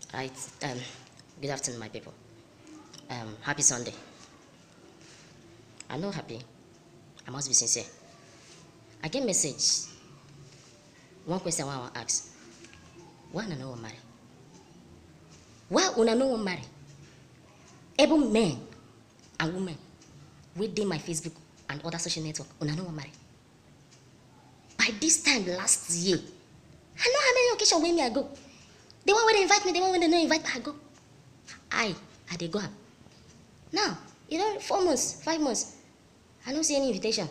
Right. Good afternoon, my people. Happy Sunday. I'm not happy. I must be sincere. I get message. One question I want to ask. Why una no wan marry? Why una no wan marry? Able men and women within my Facebook and other social network, una no wan marry. By this time last year, I know how many occasions where me I go. The one where they invite me, the one where they don't invite me, I go. I dey go am. Now, 4 months, 5 months, I don't see any invitation.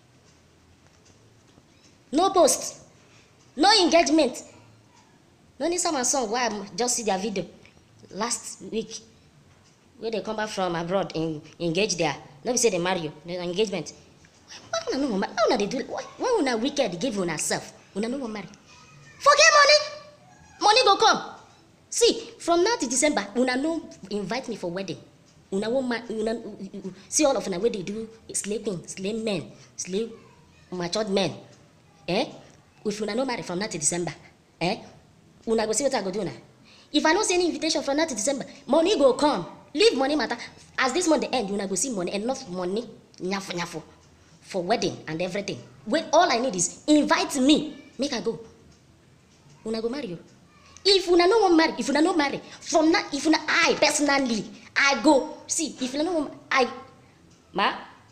No post, no engagement. No need some song where I just see their video last week where they come back from abroad and engage there. No be say they marry you, there's an engagement. Why una no wan marry? How una dey do? Why una wicked give una self? Una no wan marry. Forget money. Money go come. See, from now to December, una no invite me for wedding. Una won't see all of una where they do sleeping, slave men, slave matured men. If una no marry from now to December, una go see what I go do now. If I don't see any invitation from now to December, money go come. Leave money matter. As this month the end, una go see money, enough money, nyafo, for wedding and everything. Wait, all I need is invite me, make I go. Una go marry you. If una no wan marry, if una no marry, from now, if una I personally, I go. See, if una no wan, ma,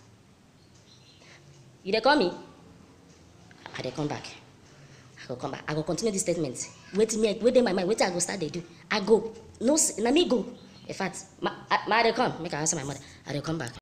you dey call me? I dey come back. I go come back. I go continue this statement. Wait in my mind. Wait till I go start they do. I go. No, na me go. In fact, I dey come. Make I answer my mother. I dey come back.